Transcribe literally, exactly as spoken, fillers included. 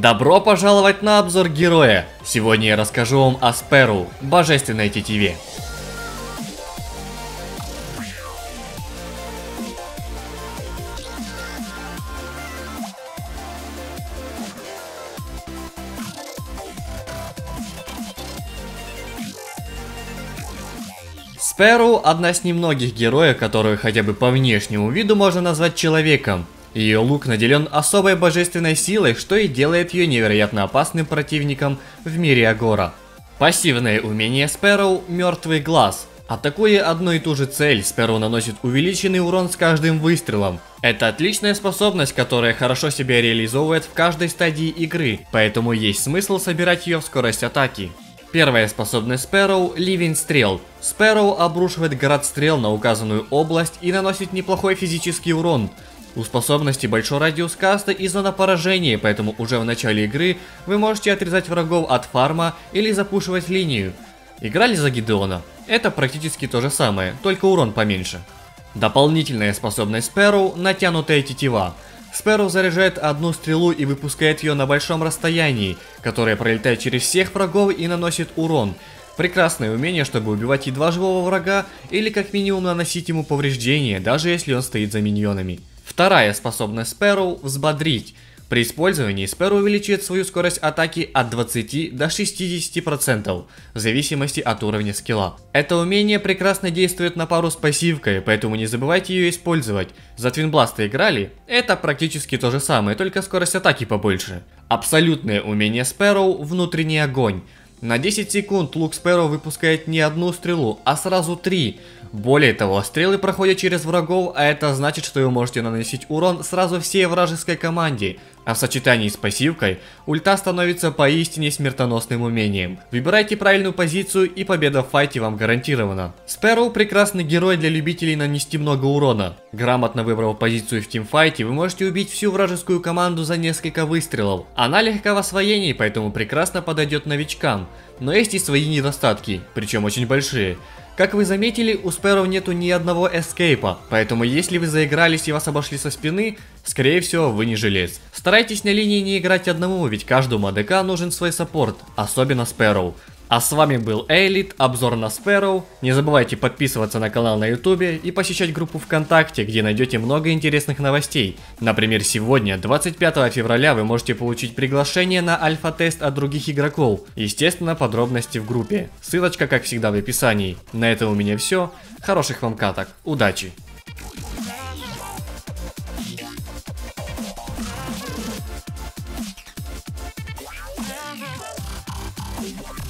Добро пожаловать на обзор героя! Сегодня я расскажу вам о Спэроу, божественной тетиве. Спэроу – одна из немногих героев, которую хотя бы по внешнему виду можно назвать человеком. Ее лук наделен особой божественной силой, что и делает ее невероятно опасным противником в мире Агора. Пассивное умение Спэроу – Мертвый Глаз. Атакуя одну и ту же цель, Спэроу наносит увеличенный урон с каждым выстрелом. Это отличная способность, которая хорошо себя реализовывает в каждой стадии игры, поэтому есть смысл собирать ее в скорость атаки. Первая способность Спэроу – Ливень Стрел. Спэроу обрушивает град стрел на указанную область и наносит неплохой физический урон. У способности большой радиус каста и зона поражения, поэтому уже в начале игры вы можете отрезать врагов от фарма или запушивать линию. Играли за Гидеона? Это практически то же самое, только урон поменьше. Дополнительная способность Спэроу – Натянутая тетива. Спэроу заряжает одну стрелу и выпускает ее на большом расстоянии, которая пролетает через всех врагов и наносит урон. Прекрасное умение, чтобы убивать едва живого врага или как минимум наносить ему повреждения, даже если он стоит за миньонами. Вторая способность Спэроу – Взбодрить. При использовании Спэроу увеличивает свою скорость атаки от двадцати до шестидесяти процентов, в зависимости от уровня скилла. Это умение прекрасно действует на пару с пассивкой, поэтому не забывайте ее использовать. За Твинбласта играли? Это практически то же самое, только скорость атаки побольше. Абсолютное умение Спэроу – Внутренний огонь. На десять секунд лук Спэроу выпускает не одну стрелу, а сразу три. Более того, стрелы проходят через врагов, а это значит, что вы можете наносить урон сразу всей вражеской команде. А в сочетании с пассивкой, ульта становится поистине смертоносным умением. Выбирайте правильную позицию, и победа в файте вам гарантирована. Спэроу – прекрасный герой для любителей нанести много урона. Грамотно выбрав позицию в тимфайте, вы можете убить всю вражескую команду за несколько выстрелов. Она легка в освоении, поэтому прекрасно подойдет новичкам. Но есть и свои недостатки, причем очень большие. Как вы заметили, у Спэроу нету ни одного эскейпа, поэтому если вы заигрались и вас обошли со спины, скорее всего вы не жилец. Старайтесь на линии не играть одному, ведь каждому АДК нужен свой саппорт, особенно Спэроу. А с вами был Эйлит, обзор на Спэроу. Не забывайте подписываться на канал на ютубе и посещать группу ВКонтакте, где найдете много интересных новостей. Например, сегодня, двадцать пятого февраля, вы можете получить приглашение на альфа-тест от других игроков. Естественно, подробности в группе. Ссылочка, как всегда, в описании. На этом у меня все. Хороших вам каток. Удачи! Yeah.